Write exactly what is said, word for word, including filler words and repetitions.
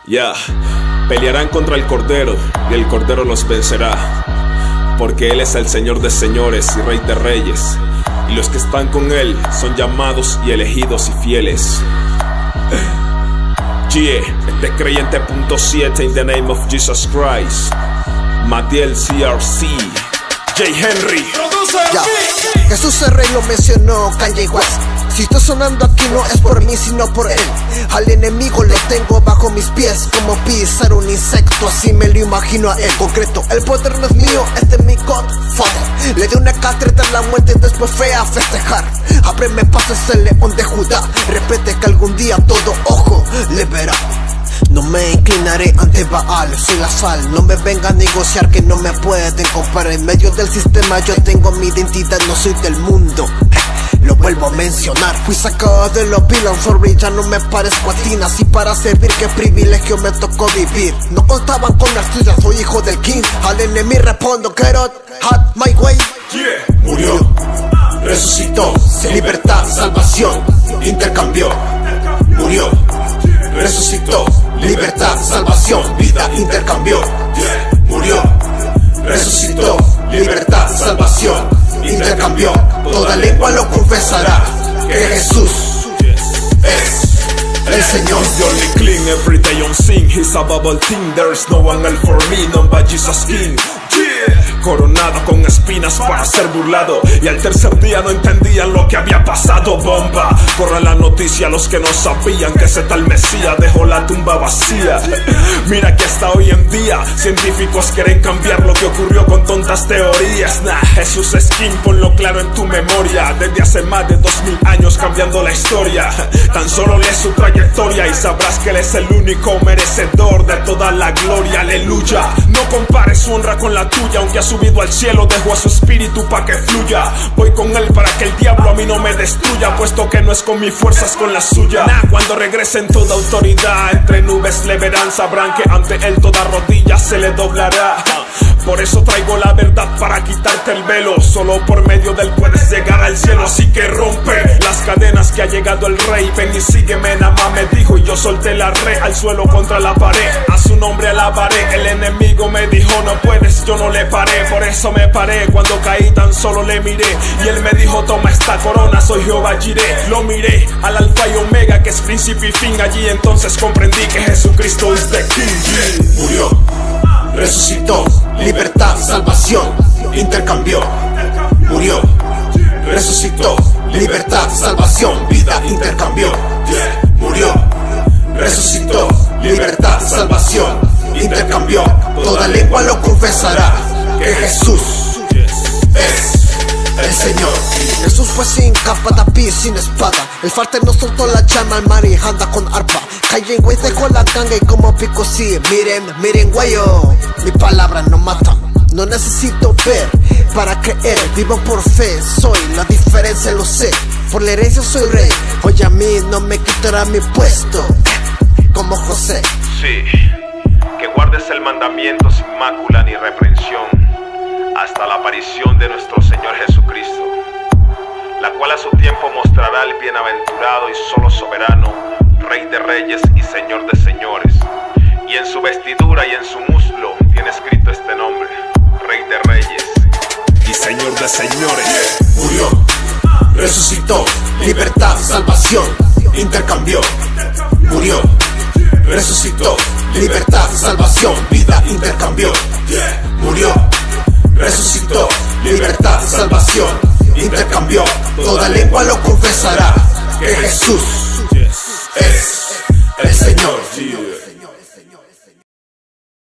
Ya, yeah. Pelearán contra el Cordero y el Cordero los vencerá, porque Él es el Señor de señores y Rey de reyes, y los que están con Él son llamados y elegidos y fieles. Yeah, este creyente punto siete in the name of Jesus Christ. Matiel C R C, J Henry. Ya, Jesús el Rey lo mencionó Kanye West. Si estoy sonando aquí no es por mí sino por él. Al enemigo lo tengo bajo mis pies, como pisar un insecto, así me lo imagino a él. Concreto, el poder no es mío, este es mi Godfather. Le di una cátedra a la muerte y después fue a festejar. Ábreme paso ese león de Judá, repite que algún día todo ojo le verá. No me inclinaré ante Baal, soy la sal. No me venga a negociar que no me pueden comprar. En medio del sistema yo tengo mi identidad, no soy del mundo. Lo vuelvo a mencionar, fui sacado de los villains, sorry, ya no me parezco a Tina. Si para servir, qué privilegio me tocó vivir. No contaban con las tuyas, soy hijo del king. Al enemigo respondo, get out, had my way. Yeah. Murió, resucitó, libertad, salvación, intercambió. Murió, resucitó, libertad, salvación, vida, intercambió. Murió, resucitó, libertad, salvación, intercambió. Toda lengua lo confesará que Jesús es el Señor. He's the only clean, every day on sing. He's a bubble thing, there's no one else for me, none but Jesus King. Yeah. Coronado con espinas para ser burlado, y al tercer día no entendían lo que había pasado. Bomba, corre la noticia a los que no sabían que ese tal Mesías dejó la tumba vacía. Mira que hasta hoy en día científicos quieren cambiar lo que ocurrió con tontas teorías. Nah, Jesús es King, ponlo claro en tu memoria. Desde hace más de dos mil años cambiando la historia. Tan solo lee su trayectoria y sabrás que Él es el único merecedor de toda la gloria. Aleluya, no compares su honra con la tuya, aunque a su subido al cielo, dejó a su espíritu pa' que fluya. Voy con él para que el diablo a mí no me destruya, puesto que no es con mis fuerzas, con la suya. Nah, cuando regrese en toda autoridad, entre nubes le verán, sabrán que ante él toda rodilla se le doblará. Por eso traigo la verdad para quitarte el velo, solo por medio de él puedes llegar al cielo. Así que rompe las cadenas que ha llegado el rey, ven y sígueme, nada más me dijo, y yo solté la red al suelo contra la pared. A su nombre alabaré, el enemigo me dijo no puedes, yo no le paré. Por eso me paré, cuando caí tan solo le miré, y él me dijo toma esta corona, soy Jehová Jireh. Lo miré al alfa y omega, que es principio y fin, allí entonces comprendí que Jesucristo es the King. Murió, resucitó, libertad, salvación, intercambió. Murió, resucitó, libertad, salvación, vida, intercambió. Murió, resucitó, libertad, salvación, intercambió. Toda lengua lo confesará que Jesús es el Señor. Jesús fue sin capa, David sin espada. El farter no soltó la llama, al mar y anda con arpa. Calle güey dejó la ganga y como pico sí. Miren, miren guayo, mi palabra no mata. No necesito ver para creer, vivo por fe, soy la diferencia, lo sé. Por la herencia soy rey, hoy a mí no me quitará mi puesto, como José. Sí, que guardes el mandamiento sin mácula ni reprensión, hasta la aparición de nuestro Señor Jesucristo, la cual a su tiempo mostrará al bienaventurado y solo soberano, Rey de reyes y Señor de señores. Y en su vestidura y en su muslo tiene escrito este nombre, Rey de reyes y Señor de señores. Murió, resucitó, libertad, salvación, intercambió. Murió, resucitó, libertad, salvación, vida, intercambió. Murió, resucitó, libertad, salvación, intercambió. Toda lengua lo confesará que Jesús es el Señor.